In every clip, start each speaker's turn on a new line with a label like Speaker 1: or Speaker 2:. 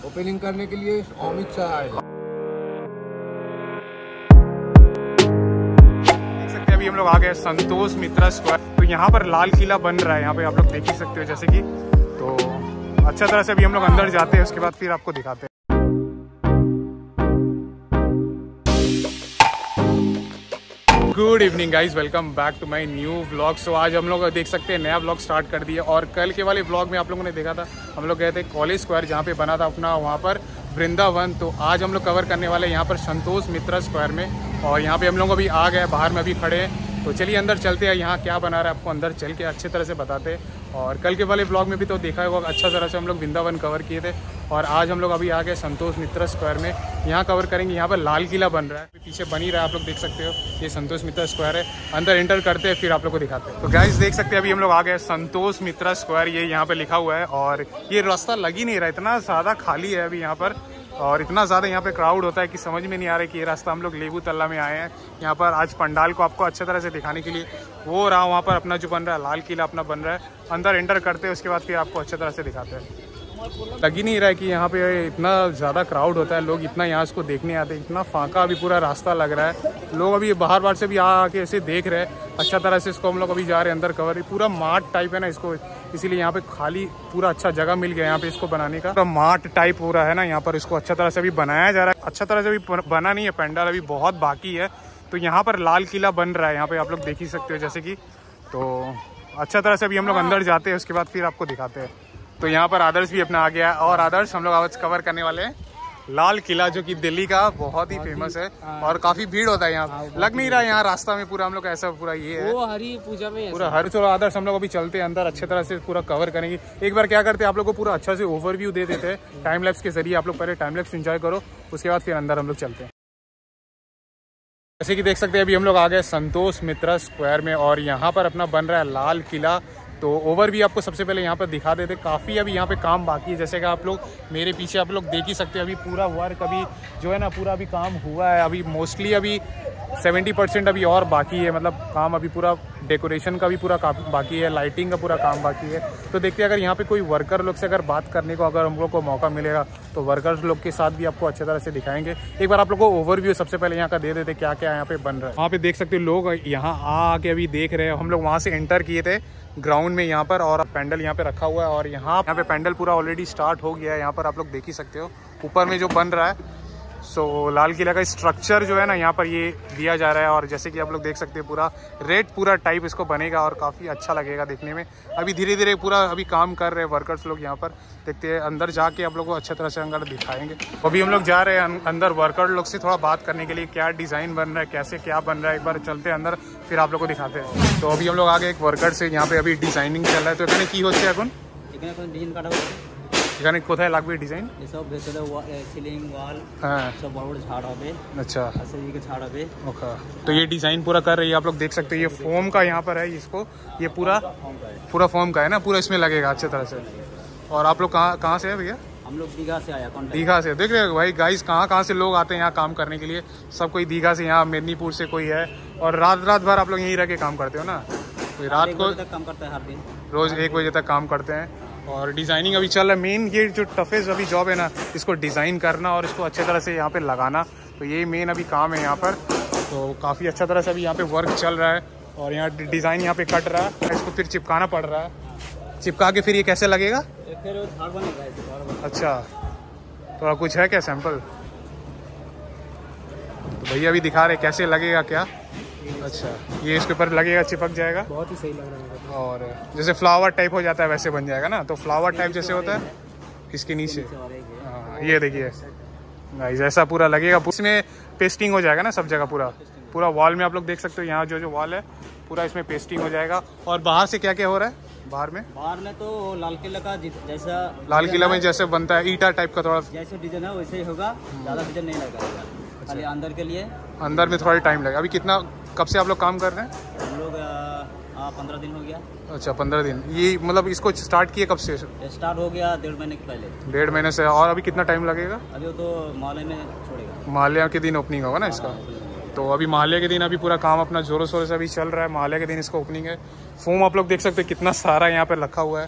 Speaker 1: Opening करने के लिए अमित शाह आएगा।
Speaker 2: देख सकते हैं अभी हम लोग आ गए संतोष मित्रा स्क्वायर। तो यहाँ पर लाल किला बन रहा है, यहाँ पे आप लोग देख ही सकते हो जैसे कि। तो अच्छा तरह से अभी हम लोग अंदर जाते हैं, उसके बाद फिर आपको दिखाते हैं। Good evening guys, welcome back to my new vlog. So आज हम लोग देख सकते हैं नया व्लॉग स्टार्ट कर दिया। और कल के वाले व्लॉग में आप लोगों ने देखा था हम लोग गए थे कॉलेज स्क्वायर, जहाँ पे बना था अपना वहाँ पर वृंदावन। तो आज हम लोग कवर करने वाले हैं यहाँ पर संतोष मित्रा स्क्वायर में। और यहाँ पे हम लोग अभी आ गए, बाहर में अभी खड़े हैं। तो चलिए अंदर चलते हैं, यहाँ क्या बना रहा है आपको अंदर चल के अच्छे तरह से बताते हैं। और कल के वाले ब्लॉग में भी तो देखा होगा अच्छा तरह से हम लोग वृंदावन कवर किए थे। और आज हम लोग अभी आ गए संतोष मित्रा स्क्वायर में, यहाँ कवर करेंगे। यहाँ पर लाल किला बन रहा है, पीछे बन ही रहा है, आप लोग देख सकते हो। ये संतोष मित्रा स्क्वायर है, अंदर एंटर करते हैं फिर आप लोग को दिखाते हैं। तो गाइस देख सकते हैं अभी हम लोग आ गए संतोष मित्रा स्क्वायर, ये यहाँ पे लिखा हुआ है। और ये रास्ता लग ही नहीं रहा, इतना ज़्यादा खाली है अभी यहाँ पर। और इतना ज़्यादा यहाँ पे क्राउड होता है कि समझ में नहीं आ रहा है कि ये रास्ता हम लोग लेबू तल्ला में आए हैं। यहाँ पर आज पंडाल को आपको अच्छे तरह से दिखाने के लिए वो रहा, वहाँ पर अपना जो बन रहा है लाल किला अपना बन रहा है। अंदर एंटर करते हैं, उसके बाद फिर आपको अच्छे तरह से दिखाते हैं। लग ही नहीं रहा है कि यहाँ पे इतना ज़्यादा क्राउड होता है, लोग इतना यहाँ इसको देखने आते हैं। इतना फाका अभी पूरा रास्ता लग रहा है, लोग अभी बाहर बाहर से भी आके ऐसे देख रहे हैं। अच्छा तरह से इसको हम लोग अभी जा रहे हैं अंदर कवर। पूरा मार्ट टाइप है ना इसको, इसीलिए यहाँ पे खाली पूरा अच्छा जगह मिल गया यहाँ पे इसको बनाने का। पूरा मार्ट टाइप हो रहा है ना यहाँ पर, इसको अच्छा तरह से अभी बनाया जा रहा है। अच्छा तरह से अभी बना नहीं है, पंडाल अभी बहुत बाकी है। तो यहाँ पर लाल किला बन रहा है, यहाँ पे आप लोग देख ही सकते हो जैसे कि। तो अच्छा तरह से अभी हम लोग अंदर जाते हैं, उसके बाद फिर आपको दिखाते हैं। तो यहाँ पर आदर्श भी अपना आ गया है। और आदर्श हम लोग आज कवर करने वाले हैं लाल किला, जो कि दिल्ली का बहुत ही फेमस है। और काफी भीड़ होता है यहाँ, लग नहीं रहा है यहाँ रास्ता में पूरा हम लोग ऐसा पूरा ये है
Speaker 3: वो हरी पूजा में
Speaker 2: पूरा हर। चलो आदर्श हम लोग अभी चलते हैं अंदर, अच्छे तरह से पूरा कवर करेंगे। एक बार क्या करते हैं आप लोग को पूरा अच्छा से ओवरव्यू दे देते हैं टाइम लैप्स के जरिए। आप लोग पहले टाइम लैप्स एंजॉय करो, उसके बाद फिर अंदर हम लोग चलते हैं। जैसे कि देख सकते हैं अभी हम लोग आ गए संतोष मित्रा स्क्वायर में, और यहाँ पर अपना बन रहा है लाल किला। तो ओवर भी आपको सबसे पहले यहाँ पर दिखा देते। काफ़ी अभी यहाँ पे काम बाकी है, जैसे कि आप लोग मेरे पीछे आप लोग देख ही सकते हैं। अभी पूरा वर्क अभी जो है ना पूरा अभी काम हुआ है। अभी मोस्टली अभी 70% अभी और बाकी है, मतलब काम अभी पूरा डेकोरेशन का भी पूरा काम बाकी है, लाइटिंग का पूरा काम बाकी है। तो देखते हैं अगर यहाँ पे कोई वर्कर लोग से अगर बात करने को अगर हम लोग को मौका मिलेगा तो वर्कर्स लोग के साथ भी आपको अच्छे तरह से दिखाएंगे। एक बार आप लोग को ओवरव्यू सबसे पहले यहाँ का दे देते क्या क्या यहाँ पे बन रहा है। वहाँ पे देख सकते हो लोग यहाँ आके अभी देख रहे हैं। हम लोग वहाँ से एंटर किए थे ग्राउंड में यहाँ पर, और पैंडल यहाँ पे रखा हुआ है। और यहाँ पे पैंडल पूरा ऑलरेडी स्टार्ट हो गया है, यहाँ पर आप लोग देख ही सकते हो ऊपर में जो बन रहा है। सो लाल किला का स्ट्रक्चर जो है ना यहाँ पर ये दिया जा रहा है। और जैसे कि आप लोग देख सकते हैं पूरा रेड पूरा टाइप इसको बनेगा और काफ़ी अच्छा लगेगा देखने में। अभी धीरे धीरे पूरा अभी काम कर रहे हैं वर्कर्स लोग यहाँ पर। देखते हैं अंदर जाके आप लोग को अच्छे तरह से अंदर दिखाएंगे। अभी हम लोग जा रहे हैं अंदर वर्कर लोग से थोड़ा बात करने के लिए, क्या डिज़ाइन बन रहा है, कैसे क्या बन रहा है। एक बार चलते हैं अंदर, फिर आप लोग को दिखाते हैं। तो अभी हम लोग आगे एक वर्कर से यहाँ पे अभी डिजाइनिंग चल रहा है। तो এখানে কি হচ্ছে এখন? এখানে কোথায় লাগবে ডিজাইন?
Speaker 3: সব ভেতরে সিলিং ওয়াল सब बड़ बड़ झाड़ হবে।
Speaker 2: अच्छा
Speaker 3: ऐसे ये झाड़ হবে।
Speaker 2: ओके, तो ये डिजाइन पूरा कर रही है, आप लोग देख सकते हैं। ये फोम का यहाँ पर है, इसको ये पूरा फॉर्म का है ना, पूरा इसमें लगेगा अच्छे तरह से। और आप लोग कहाँ से है भैया?
Speaker 3: हम लोग दीघा से आया।
Speaker 2: दीघा से। देख रहे हो भाई गाइस, कहाँ से लोग आते हैं यहाँ काम करने के लिए। सब कोई दीघा से, यहाँ मेदिनीपुर से कोई है। और रात भर आप लोग यहीं रह के काम करते हो ना? कोई रात को
Speaker 3: काम करता है, हर दिन
Speaker 2: रोज 1 बजे तक काम करते हैं। और डिज़ाइनिंग अभी चल रहा है। मेन ये जो टफेस्ट अभी जॉब है ना, इसको डिज़ाइन करना और इसको अच्छे तरह से यहाँ पे लगाना। तो ये मेन अभी काम है यहाँ पर। तो काफ़ी अच्छा तरह से अभी यहाँ पे वर्क चल रहा है। और यहाँ डिज़ाइन यहाँ पे कट रहा है, इसको फिर चिपकाना पड़ रहा है। चिपका के फिर ये कैसे लगेगा? अच्छा, थोड़ा कुछ है क्या सैंपल? तो भैया अभी दिखा रहे कैसे लगेगा क्या। अच्छा, ये इसके ऊपर लगेगा, चिपक जाएगा।
Speaker 3: बहुत ही सही लग रहा है।
Speaker 2: और जैसे फ्लावर टाइप हो जाता है वैसे बन जाएगा ना। तो फ्लावर टाइप जैसे होता है इसके नीचे। हाँ, ये देखिए गाइस, ऐसा पूरा लगेगा। इसमें पेस्टिंग हो जाएगा ना सब जगह, पूरा वॉल में आप लोग देख सकते हो। यहाँ जो वॉल है पूरा इसमें पेस्टिंग हो जाएगा। और बाहर से क्या क्या हो रहा है? बाहर में तो लाल किला का जैसा, लाल किला में जैसे बनता है ईटा टाइप का, थोड़ा
Speaker 3: जैसे डिजाइन है वैसे ही होगा, ज़्यादा डिजाइन नहीं लगाएगा। खाली अंदर के लिए, अंदर
Speaker 2: में थोड़ा टाइम लगेगा। अभी कितना, कब से आप लोग काम कर रहे हैं?
Speaker 3: हम लोग 15 दिन हो गया।
Speaker 2: अच्छा, 15 दिन। ये मतलब इसको स्टार्ट किए कब से?
Speaker 3: स्टार्ट हो गया 1.5 महीने के पहले।
Speaker 2: 1.5 महीने से। और अभी कितना टाइम लगेगा?
Speaker 3: अभी तो माले में छोड़ेगा,
Speaker 2: माल्या के दिन ओपनिंग होगा ना इसका। तो अभी माल्या के दिन अभी पूरा काम अपना जोरों शोरों से अभी चल रहा है। माल्या के दिन इसका ओपनिंग है। फोम आप लोग देख सकते हैं कितना सारा यहाँ पर रखा हुआ है।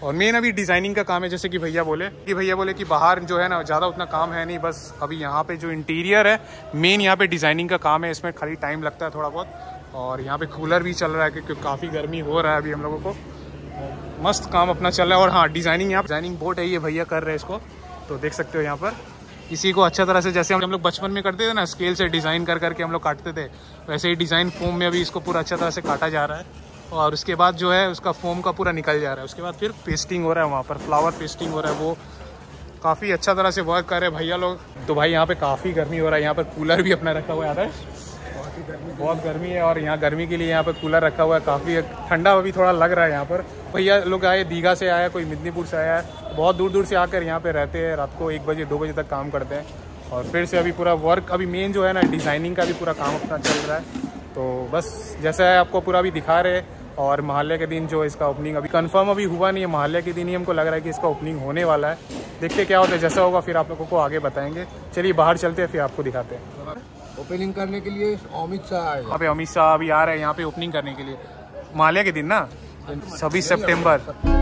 Speaker 2: और मेन अभी डिज़ाइनिंग का काम है, जैसे कि भैया बोले कि बाहर जो है ना ज़्यादा उतना काम है नहीं, बस अभी यहाँ पे जो इंटीरियर है मेन यहाँ पे डिज़ाइनिंग का काम है, इसमें खाली टाइम लगता है थोड़ा बहुत। और यहाँ पे कूलर भी चल रहा है क्योंकि काफ़ी गर्मी हो रहा है अभी हम लोगों को, मस्त काम अपना चल रहा है। और हाँ, डिज़ाइनिंग यहाँ डिज़ाइनिंग बोर्ड है, ये भैया कर रहे हैं इसको, तो देख सकते हो यहाँ पर इसी को अच्छा तरह से, जैसे हम लोग बचपन में करते थे ना स्केल से डिज़ाइन कर करके हम लोग काटते थे, वैसे ही डिज़ाइन फोम में अभी इसको पूरा अच्छा तरह से काटा जा रहा है। और उसके बाद जो है उसका फोम का पूरा निकल जा रहा है, उसके बाद फिर पेस्टिंग हो रहा है, वहाँ पर फ्लावर पेस्टिंग हो रहा है, वो काफ़ी अच्छा तरह से वर्क कर रहे हैं भैया लोग। तो भाई यहाँ पे काफ़ी गर्मी हो रहा है, यहाँ पर कूलर भी अपना रखा हुआ है, बहुत गर्मी है और यहाँ गर्मी के लिए यहाँ पर कूलर रखा हुआ है, काफ़ी ठंडा अभी थोड़ा लग रहा है यहाँ पर। भैया लोग आए दीघा से आया, कोई मिदनीपुर से आया है, बहुत दूर दूर से आकर यहाँ पे रहते हैं, रात को 1 बजे 2 बजे तक काम करते हैं। और फिर से अभी पूरा वर्क अभी मेन जो है ना डिज़ाइनिंग का भी पूरा काम अपना चल रहा है। तो बस जैसा है आपको पूरा अभी दिखा रहे हैं। और महालय के दिन जो इसका ओपनिंग अभी कंफर्म अभी हुआ नहीं है, महालय के दिन ही हमको लग रहा है कि इसका ओपनिंग होने वाला है। देखते क्या होता है, जैसा होगा फिर आप लोगों को आगे बताएंगे। चलिए बाहर चलते हैं, फिर आपको दिखाते हैं।
Speaker 1: ओपनिंग करने के लिए अमित शाह आएगा।
Speaker 2: यहाँ पे अमित शाह अभी आ रहे हैं यहाँ पे ओपनिंग करने के लिए, महालय के दिन ना 26 सितंबर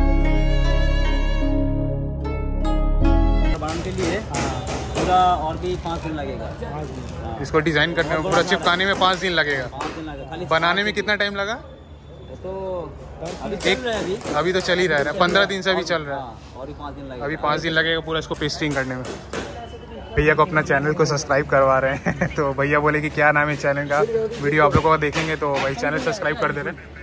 Speaker 3: के लिए पूरा और भी 5 दिन लगेगा।
Speaker 2: इसको डिजाइन करने में, पूरा चिपकाने में 5 दिन लगेगा।
Speaker 3: 5 दिन लगेगा। खाली
Speaker 2: बनाने में कितना टाइम लगा?
Speaker 3: तो अभी चल रहा है,
Speaker 2: अभी तो चल ही रहा है, 15 दिन से अभी चल रहा है,
Speaker 3: और भी 5 दिन लगेगा।
Speaker 2: अभी 5 दिन लगेगा पूरा इसको पेस्टिंग करने में। भैया को अपना चैनल को सब्सक्राइब करवा रहे हैं तो भैया बोले कि क्या नाम है चैनल का, वीडियो आप लोगों को देखेंगे तो भाई चैनल सब्सक्राइब कर दे रहे हैं।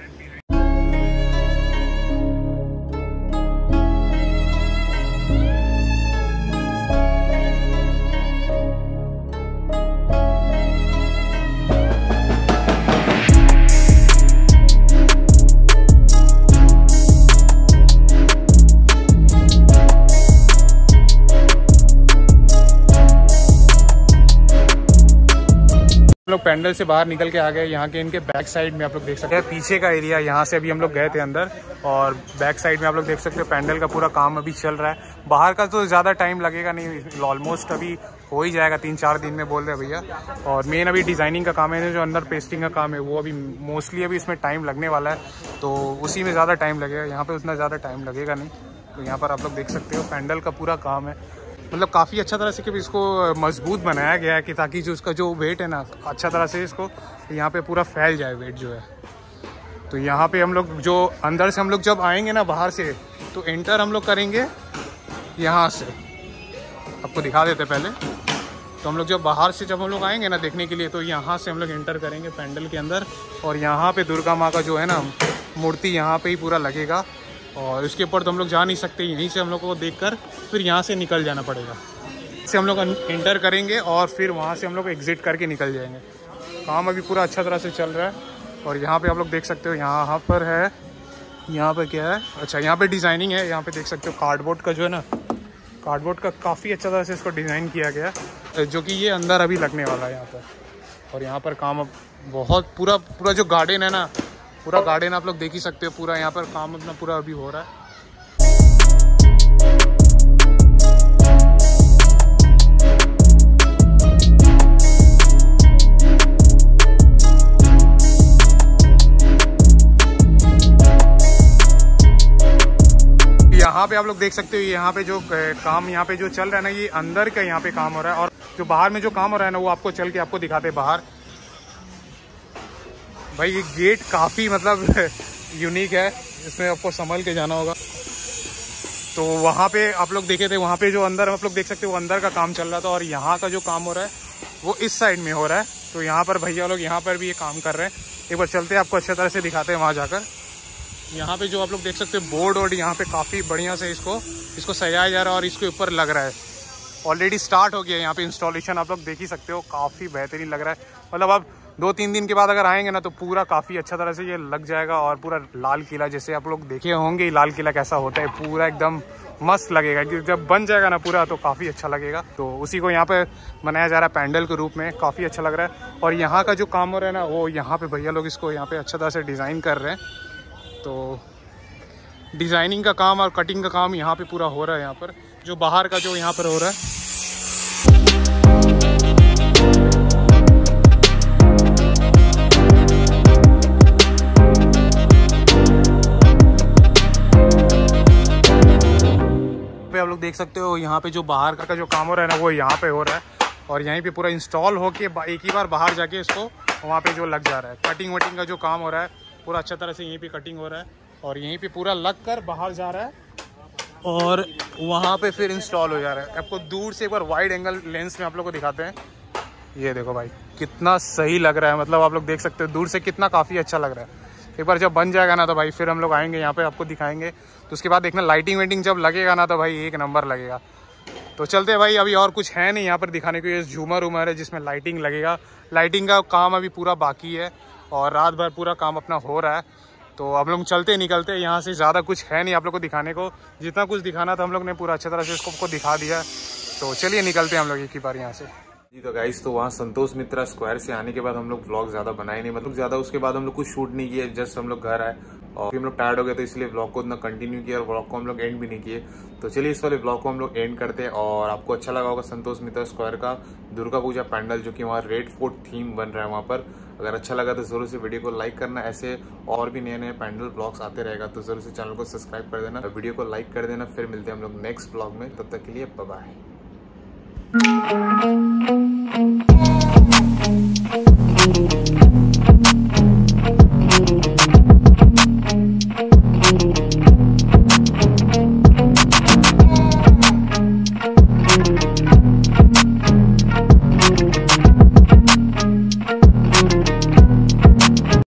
Speaker 2: हम लोग पैंडल से बाहर निकल के आ गए, यहाँ के इनके बैक साइड में आप लोग देख सकते हैं पीछे का एरिया, यहाँ से अभी हम लोग गए थे अंदर और बैक साइड में आप लोग देख सकते हो पैंडल का पूरा काम अभी चल रहा है। बाहर का तो ज़्यादा टाइम लगेगा नहीं, ऑलमोस्ट अभी हो ही जाएगा, 3-4 दिन में बोल रहे भैया। और मेन अभी डिज़ाइनिंग का काम है, जो अंदर पेस्टिंग का काम है वो अभी मोस्टली अभी इसमें टाइम लगने वाला है, तो उसी में ज़्यादा टाइम लगेगा, यहाँ पर उतना ज़्यादा टाइम लगेगा नहीं। तो यहाँ पर आप लोग देख सकते हो पैंडल का पूरा काम है, मतलब काफ़ी अच्छा तरह से कि इसको मजबूत बनाया गया है कि ताकि जो उसका जो वेट है ना अच्छा तरह से इसको यहाँ पे पूरा फैल जाए वेट जो है। तो यहाँ पे हम लोग जो अंदर से हम लोग जब आएंगे ना बाहर से, तो एंटर हम लोग करेंगे यहाँ से, आपको दिखा देते पहले। तो हम लोग जब बाहर से जब हम लोग आएंगे ना देखने के लिए, तो यहाँ से हम लोग एंटर करेंगे पैंडल के अंदर, और यहाँ पे दुर्गा माँ का जो है ना मूर्ति यहाँ पे ही पूरा लगेगा। और उसके ऊपर तो हम लोग जा नहीं सकते, यहीं से हम लोग को देखकर फिर यहाँ से निकल जाना पड़ेगा। इससे हम लोग एंटर करेंगे और फिर वहाँ से हम लोग एग्जिट करके निकल जाएंगे। काम अभी पूरा अच्छा तरह से चल रहा है। और यहाँ पे आप लोग देख सकते हो, यहाँ पर है, यहाँ पर क्या है, अच्छा यहाँ पे डिज़ाइनिंग है, यहाँ पे देख सकते हो कार्डबोर्ड का जो है ना, कार्डबोर्ड का काफ़ी अच्छा तरह से इसको डिज़ाइन किया गया, जो कि ये अंदर अभी लगने वाला है यहाँ पर। और यहाँ पर काम अब बहुत पूरा जो गार्डन है ना, पूरा गार्डन आप लोग देख ही सकते हो, पूरा यहाँ पर काम अपना पूरा अभी हो रहा है। यहाँ पे आप लोग देख सकते हो, यहाँ पे जो काम यहाँ पे जो चल रहा है ना, ये अंदर का यहाँ पे काम हो रहा है, और जो बाहर में जो काम हो रहा है ना वो आपको चल के आपको दिखाते हैं बाहर। भाई ये गेट काफ़ी मतलब यूनिक है, इसमें आपको संभल के जाना होगा। तो वहाँ पे आप लोग देखे थे, वहाँ पे जो अंदर आप लोग देख सकते हो, वो अंदर का काम चल रहा था, और यहाँ का जो काम हो रहा है वो इस साइड में हो रहा है। तो यहाँ पर भैया लोग यहाँ पर भी ये काम कर रहे हैं। एक बार चलते हैं, आपको अच्छी तरह से दिखाते हैं वहाँ जाकर। यहाँ पे जो आप लोग देख सकते हो बोर्ड और यहाँ पे काफ़ी बढ़िया से इसको सजाया जा रहा है, और इसके ऊपर लग रहा है, ऑलरेडी स्टार्ट हो गया यहाँ पे इंस्टॉलेशन, आप लोग देख ही सकते हो, काफ़ी बेहतरीन लग रहा है। मतलब अब 2-3 दिन के बाद अगर आएंगे ना तो पूरा काफ़ी अच्छा तरह से ये लग जाएगा। और पूरा लाल किला, जैसे आप लोग देखे होंगे लाल किला कैसा होता है, पूरा एकदम मस्त लगेगा कि जब बन जाएगा ना पूरा, तो काफ़ी अच्छा लगेगा। तो उसी को यहाँ पे बनाया जा रहा है पैंडल के रूप में, काफ़ी अच्छा लग रहा है। और यहाँ का जो काम हो रहा है ना, वो यहाँ पे भैया लोग इसको यहाँ पे अच्छा तरह से डिज़ाइन कर रहे हैं। तो डिज़ाइनिंग का काम और कटिंग का काम यहाँ पे पूरा हो रहा है। यहाँ पर जो बाहर का जो यहाँ पर हो रहा है, देख सकते हो यहाँ पे जो बाहर का जो काम हो रहा है ना वो यहाँ पे हो रहा है, और यहीं पे पूरा इंस्टॉल होके एक ही बार बाहर जाके इसको वहाँ पे जो लग जा रहा है। कटिंग वटिंग का जो काम हो रहा है पूरा अच्छा तरह से यहीं पे कटिंग हो रहा है, और यहीं पे पूरा लग कर बाहर जा रहा है और वहाँ पे फिर इंस्टॉल हो जा रहा है। आपको दूर से एक बार वाइड एंगल लेंस में आप लोग को दिखाते हैं। ये देखो भाई कितना सही लग रहा है, मतलब आप लोग देख सकते हो दूर से कितना काफ़ी अच्छा लग रहा है। एक बार जब बन जाएगा ना तो भाई फिर हम लोग आएंगे यहाँ पे आपको दिखाएंगे। तो उसके बाद देखना लाइटिंग वाइटिंग जब लगेगा ना तो भाई एक नंबर लगेगा। तो चलते हैं भाई, अभी और कुछ है नहीं यहाँ पर दिखाने को। ये झूमर उमर है जिसमें लाइटिंग लगेगा। लाइटिंग का काम अभी पूरा बाकी है और रात भर पूरा काम अपना हो रहा है। तो अब लोग चलते निकलते हैं यहाँ से, ज़्यादा कुछ है नहीं आप लोग को दिखाने को। जितना कुछ दिखाना था हम लोग ने पूरा अच्छी तरह से इसको दिखा दिया। तो चलिए निकलते हैं हम लोग एक ही बार यहाँ से जी। तो गाइस तो वहाँ संतोष मित्रा स्क्वायर से आने के बाद हम लोग व्लॉग ज़्यादा बनाए नहीं, मतलब ज़्यादा उसके बाद हम लोग कुछ शूट नहीं किए, जस्ट हम लोग घर आए और फिर हम लोग टायर्ड हो गए तो इसलिए व्लॉग को उतना कंटिन्यू किया और व्लॉग को हम लोग एंड भी नहीं किए। तो चलिए इस वाले व्लॉग को हम लोग एंड करते हैं। और आपको अच्छा लगा होगा संतोष मित्रा स्क्वायर का दुर्गा पूजा पैंडल, जो कि वहाँ रेड फोर्ट थीम बन रहा है वहाँ पर। अगर अच्छा लगा तो जरूर से वीडियो को लाइक करना। ऐसे और भी नए नए पैंडल ब्लॉग्स आते रहेगा, तो जरूर से चैनल को सब्सक्राइब कर देना, वीडियो को लाइक कर देना। फिर मिलते हैं हम लोग नेक्स्ट ब्लॉग में, तब तक के लिए बाय बाय।